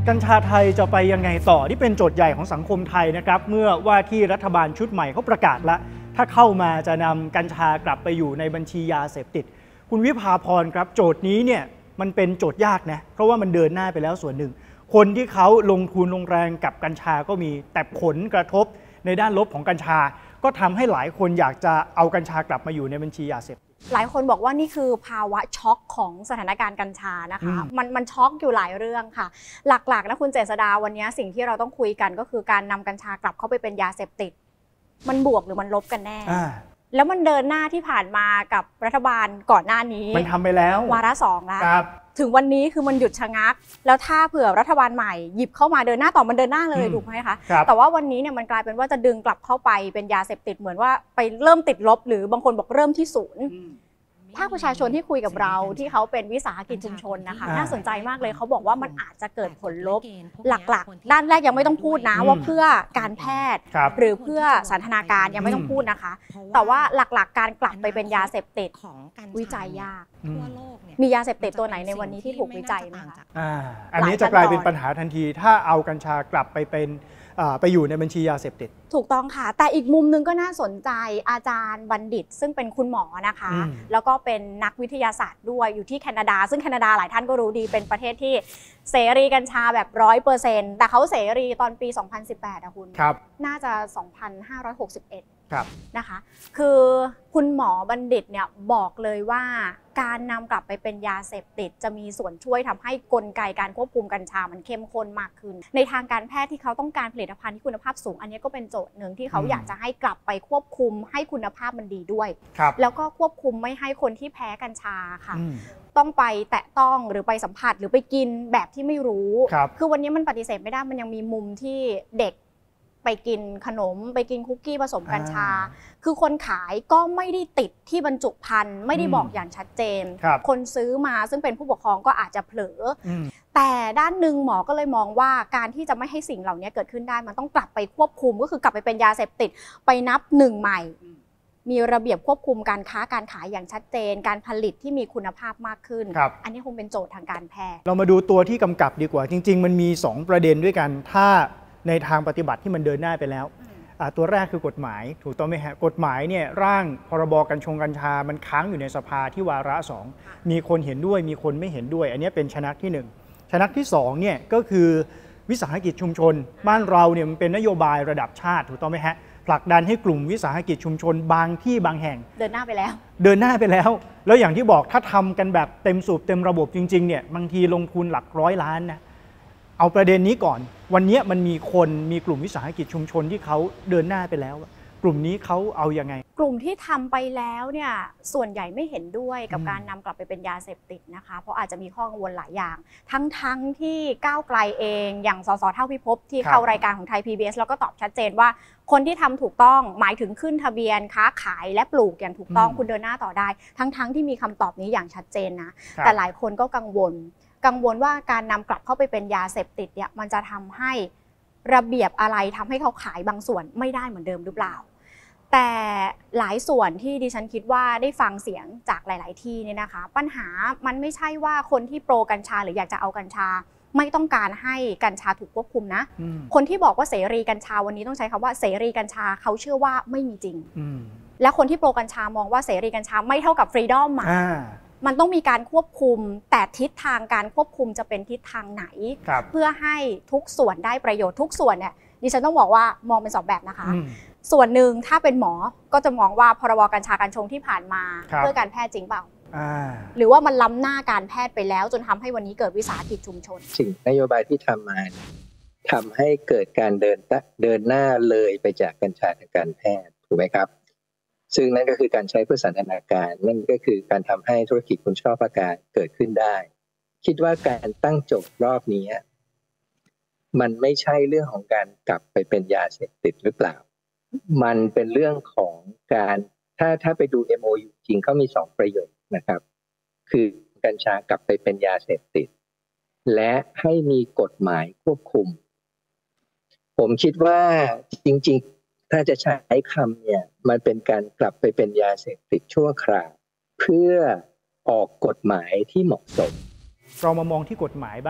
กัญชาไทยจะไปยังไงต่อที่เป็นโจทย์ใหญ่ของสังคมไทยนะครับเมื่อว่าที่รัฐบาลชุดใหม่เขาประกาศแล้วถ้าเข้ามาจะนำกัญชากลับไปอยู่ในบัญชียาเสพติดคุณวิภาพรครับโจทย์นี้เนี่ยมันเป็นโจทย์ยากนะเพราะว่ามันเดินหน้าไปแล้วส่วนหนึ่งคนที่เขาลงทุนลงแรงกับกัญชาก็มีแต่ผลกระทบในด้านลบของกัญชาก็ทำให้หลายคนอยากจะเอากัญชากลับมาอยู่ในบัญชียาเสพติดหลายคนบอกว่านี่คือภาวะช็อกของสถานการณ์กัญชานะคะมันช็อกอยู่หลายเรื่องค่ะหลักๆนะคุณเจษฎาวันนี้สิ่งที่เราต้องคุยกันก็คือการนำกัญชากลับเข้าไปเป็นยาเสพติดมันบวกหรือมันลบกันแน่แล้วมันเดินหน้าที่ผ่านมากับรัฐบาลก่อนหน้านี้มันทำไปแล้ววาระ2แล้วถึงวันนี้คือมันหยุดชะงักแล้วถ้าเผื่อรัฐบาลใหม่หยิบเข้ามาเดินหน้าต่อมันเดินหน้าเลยถูกไหมคะแต่ว่าวันนี้เนี่ยมันกลายเป็นว่าจะดึงกลับเข้าไปเป็นยาเสพติดเหมือนว่าไปเริ่มติดลบหรือบางคนบอกเริ่มที่ศูนย์ภาคประชาชนที่คุยกับเราที่เขาเป็นวิสาหกิจชุมชนนะคะน่าสนใจมากเลยเขาบอกว่ามันอาจจะเกิดผลลบหลักๆด้านแรกยังไม่ต้องพูดนะว่าเพื่อการแพทย์หรือเพื่อสันทนาการยังไม่ต้องพูดนะคะแต่ว่าหลักๆการกลับไปเป็นยาเสพติดวิจัยยากมียาเสพติดตัวไหนในวันนี้ที่ถูกวิจัยไหมคะอันนี้จะกลายเป็นปัญหาทันทีถ้าเอากัญชากลับไปอยู่ในบัญชียาเสพติดถูกต้องค่ะแต่อีกมุมนึงก็น่าสนใจอาจารย์บัณฑิตซึ่งเป็นคุณหมอนะคะแล้วก็เป็นนักวิทยาศาสตร์ด้วยอยู่ที่แคนาดาซึ่งแคนาดาหลายท่านก็รู้ดีเป็นประเทศที่เสรีกัญชาแบบ 100% แต่เขาเสรีตอนปี 2018นะคุณน่าจะ 2561นะคะคือคุณหมอบัณฑิตเนี่ยบอกเลยว่าการนำกลับไปเป็นยาเสพติดจะมีส่วนช่วยทำให้กลไกการควบคุมกัญชามันเข้มข้นมากขึ้นในทางการแพทย์ที่เขาต้องการผลิตภัณฑ์ที่คุณภาพสูงอันนี้ก็เป็นโจทย์หนึ่งที่เขาอยากจะให้กลับไปควบคุมให้คุณภาพมันดีด้วยแล้วก็ควบคุมไม่ให้คนที่แพ้กัญชาค่ะต้องไปแตะต้องหรือไปสัมผัสหรือไปกินแบบที่ไม่รู้คือวันนี้มันปฏิเสธไม่ได้มันยังมีมุมที่เด็กไปกินขนมไปกินคุกกี้ผสมกัญชาคือคนขายก็ไม่ได้ติดที่บรรจุภัณฑ์ไม่ได้บอกอย่างชัดเจนคนซื้อมาซึ่งเป็นผู้ปกครองก็อาจจะเผลอแต่ด้านหนึ่งหมอก็เลยมองว่าการที่จะไม่ให้สิ่งเหล่านี้เกิดขึ้นได้มันต้องกลับไปควบคุมก็คือกลับไปเป็นยาเสพติดไปนับหนึ่งใหม่มีระเบียบควบคุมการค้าการขายอย่างชัดเจนการผลิตที่มีคุณภาพมากขึ้นอันนี้คงเป็นโจทย์ทางการแพทย์เรามาดูตัวที่กำกับดีกว่าจริงๆมันมี2ประเด็นด้วยกันถ้าในทางปฏิบัติที่มันเดินหน้าไปแล้วตัวแรกคือกฎหมายถูกต้องไหมฮะกฎหมายเนี่ยร่างพรบกัญชามันค้างอยู่ในสภาที่วาระ2มีคนเห็นด้วยมีคนไม่เห็นด้วยอันนี้เป็นชนักที่1ชนักที่2เนี่ยก็คือวิสาหกิจชุมชนบ้านเราเนี่ยมันเป็นนโยบายระดับชาติถูกต้องไหมฮะผลักดันให้กลุ่มวิสาหกิจชุมชนบางที่บางแห่งเดินหน้าไปแล้วแล้วอย่างที่บอกถ้าทำกันแบบเต็มสูบเต็มระบบจริงๆเนี่ยบางทีลงทุนหลักร้อยล้านนะเอาประเด็นนี้ก่อนวันนี้มันมีกลุ่มวิสาหกิจชุมชนที่เขาเดินหน้าไปแล้วกลุ่มนี้เขาเอายังไงกลุ่มที่ทำไปแล้วเนี่ยส่วนใหญ่ไม่เห็นด้วยกับการนำกลับไปเป็นยาเสพติดนะคะเพราะอาจจะมีข้อกังวลหลายอย่างทั้งที่ก้าวไกลเองอย่างสสเท่าพิภพที่เข้ารายการของไทย PBS แล้วก็ตอบชัดเจนว่าคนที่ทำถูกต้องหมายถึงขึ้นทะเบียนค้าขายและปลูกอย่างถูกต้องคุณเดินหน้าต่อได้ทั้งที่มีคำตอบนี้อย่างชัดเจนนะแต่หลายคนก็กังวลว่าการนำกลับเข้าไปเป็นยาเสพติดเนี่ยมันจะทำให้ระเบียบอะไรทำให้เขาขายบางส่วนไม่ได้เหมือนเดิมหรือเปล่าแต่หลายส่วนที่ดิฉันคิดว่าได้ฟังเสียงจากหลายๆที่เนี่ยนะคะปัญหามันไม่ใช่ว่าคนที่โปรกัญชาหรืออยากจะเอากัญชาไม่ต้องการให้กัญชาถูกควบคุมนะคนที่บอกว่าเสรีกัญชาวันนี้ต้องใช้คำว่าเสรีกัญชาเขาเชื่อว่าไม่มีจริงและคนที่โปรกัญชามองว่าเสรีกัญชาไม่เท่ากับฟรีดอมมันต้องมีการควบคุมแต่ทิศทางการควบคุมจะเป็นทิศทางไหนเพื่อให้ทุกส่วนได้ประโยชน์ทุกส่วนเนี่ยดิฉันต้องบอกว่ามองเป็น2แบบนะคะส่วนหนึ่งถ้าเป็นหมอก็จะมองว่าพรบกัญชากัญชงที่ผ่านมาเพื่อการแพทย์จริงเปล่าหรือว่ามันล้ำหน้าการแพทย์ไปแล้วจนทำให้วันนี้เกิดวิสาหกิจชุมชนสิ่งนโยบายที่ทำมาทำให้เกิดการเดินหน้าเลยไปจากกัญชาทางการแพทย์ถูกไหมครับซึ่งนั่นก็คือการใช้เพื่อสันทนาการนั่นก็คือการทำให้ธุรกิจคุณชอบประการเกิดขึ้นได้คิดว่าการตั้งโจทย์รอบนี้มันไม่ใช่เรื่องของการกลับไปเป็นยาเสพติดหรือเปล่ามันเป็นเรื่องของการถ้าไปดู MOU จริงเขามี2ประโยคนะครับคือกัญชากลับไปเป็นยาเสพติดและให้มีกฎหมายควบคุมผมคิดว่าจริงๆถ้าจะใช้คำเนี่ยมันเป็นการกลับไปเป็นยาเสพติดชั่วคราวเพื่อออกกฎหมายที่เหมาะสมเรามามองที่กฎหมายบ้าง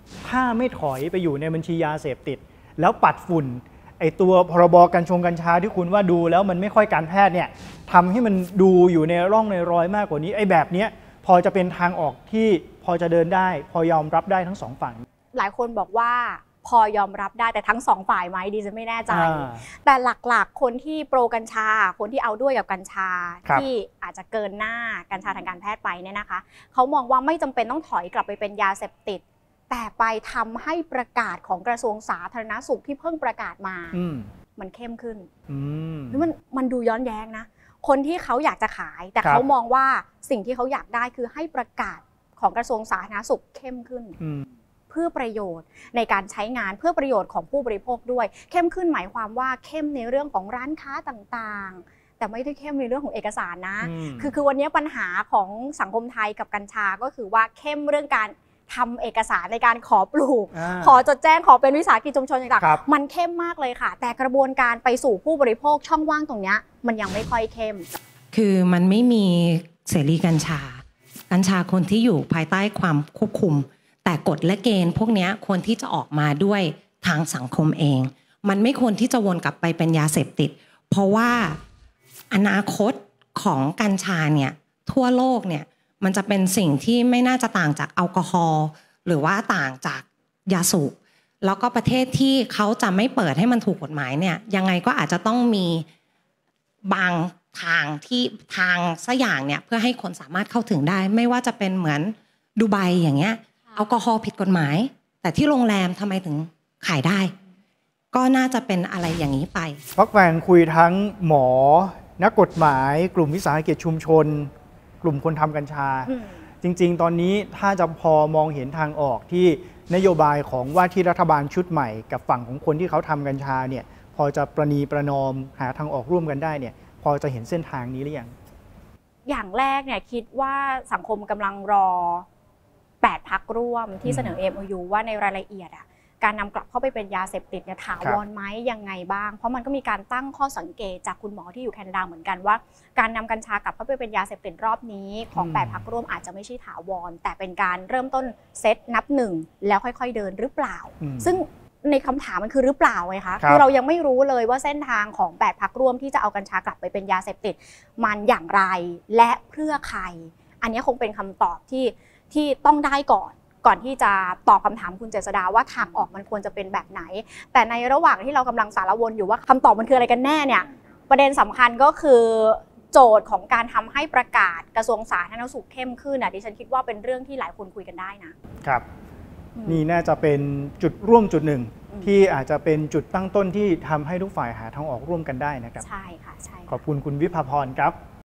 ถ้าไม่ถอยไปอยู่ในบัญชียาเสพติดแล้วปัดฝุ่นไอตัวพรบกัญชาที่คุณว่าดูแล้วมันไม่ค่อยการแพทย์เนี่ยทำให้มันดูอยู่ในร่องในรอยมากกว่านี้ไอ้แบบเนี้ยพอจะเป็นทางออกที่พอจะเดินได้พอยอมรับได้ทั้งสองฝั่งหลายคนบอกว่าพอยอมรับได้แต่ทั้งสองฝ่ายไหมดิฉันไม่แน่ใจแต่หลักๆคนที่โปรกัญชาคนที่เอาด้วยกับกัญชาที่อาจจะเกินหน้ากัญชาทางการแพทย์ไปเนี่ยนะคะเขามองว่าไม่จำเป็นต้องถอยกลับไปเป็นยาเสพติดแต่ไปทำให้ประกาศของกระทรวงสาธารณสุขที่เพิ่งประกาศมามันเข้มขึ้นแล้วมันดูย้อนแย้งนะคนที่เขาอยากจะขายแต่เขามองว่าสิ่งที่เขาอยากได้คือให้ประกาศของกระทรวงสาธารณสุขเข้มขึ้นเพื่อประโยชน์ในการใช้งานเพื่อประโยชน์ของผู้บริโภคด้วยเข้มขึ้นหมายความว่าเข้มในเรื่องของร้านค้าต่างๆแต่ไม่ได้เข้มในเรื่องของเอกสารนะคือวันนี้ปัญหาของสังคมไทยกับกัญชาก็คือว่าเข้มเรื่องการทำเอกสารในการขอปลูกขอจดแจ้งขอเป็นวิสาหกิจชุมชนต่างๆมันเข้มมากเลยค่ะแต่กระบวนการไปสู่ผู้บริโภคช่องว่างตรงนี้มันยังไม่ค่อยเข้มคือมันไม่มีเสรีกัญชาคนที่อยู่ภายใต้ความควบคุมแต่กฎและเกณฑ์พวกนี้ควรที่จะออกมาด้วยทางสังคมเองมันไม่ควรที่จะวนกลับไปเป็นยาเสพติดเพราะว่าอนาคตของกัญชาเนี่ยทั่วโลกเนี่ยมันจะเป็นสิ่งที่ไม่น่าจะต่างจากแอลกอฮอล์หรือว่าต่างจากยาสูบแล้วก็ประเทศที่เขาจะไม่เปิดให้มันถูกกฎหมายเนี่ยยังไงก็อาจจะต้องมีบางทางสักอย่างเนี่ยเพื่อให้คนสามารถเข้าถึงได้ไม่ว่าจะเป็นเหมือนดูไบอย่างเงี้ยแอลกอฮอล์ผิดกฎหมายแต่ที่โรงแรมทำไมถึงขายได้ก็น่าจะเป็นอะไรอย่างนี้ไปพักแฟงคุยทั้งหมอนักกฎหมายกลุ่มวิสาหกิจชุมชนกลุ่มคนทำกัญชาจริงๆตอนนี้ถ้าจะพอมองเห็นทางออกที่นโยบายของว่าที่รัฐบาลชุดใหม่กับฝั่งของคนที่เขาทำกัญชาเนี่ยพอจะประนีประนอมหาทางออกร่วมกันได้เนี่ยพอจะเห็นเส้นทางนี้หรือยังอย่างแรกเนี่ยคิดว่าสังคมกำลังรอ8 พรรคร่วมที่เสนอ MOU ว่าในรายละเอียดการนำกลับเข้าไปเป็นยาเสพติดเนี่ยถาวรไหมยังไงบ้างเพราะมันก็มีการตั้งข้อสังเกตจากคุณหมอที่อยู่แคนาดาเหมือนกันว่าการนำกัญชากลับเข้าไปเป็นยาเสพติดรอบนี้ของ8 พรรคร่วมอาจจะไม่ใช่ถาวรแต่เป็นการเริ่มต้นเซตนับ1แล้วค่อยๆเดินหรือเปล่าซึ่งในคำถามมันคือหรือเปล่าไงคะคือเรายังไม่รู้เลยว่าเส้นทางของ8 พรรคร่วมที่จะเอากัญชากลับไปเป็นยาเสพติดมันอย่างไรและเพื่อใครอันนี้คงเป็นคำตอบที่ต้องได้ก่อนที่จะตอบคำถามคุณเจษฎาว่าทางออกมันควรจะเป็นแบบไหนแต่ในระหว่างที่เรากำลังสารวนอยู่ว่าคำตอบมันคืออะไรกันแน่เนี่ยประเด็นสำคัญก็คือโจทย์ของการทำให้ประกาศกระทรวงสาธารณสุขเข้มขึ้นดิฉันคิดว่าเป็นเรื่องที่หลายคนคุยกันได้นะครับนี่น่าจะเป็นจุดร่วมจุดหนึ่งที่อาจจะเป็นจุดตั้งต้นที่ทำให้ทุกฝ่ายหาทางออกร่วมกันได้นะครับใช่ค่ะใช่ขอบคุณคุณวิภาพรครับ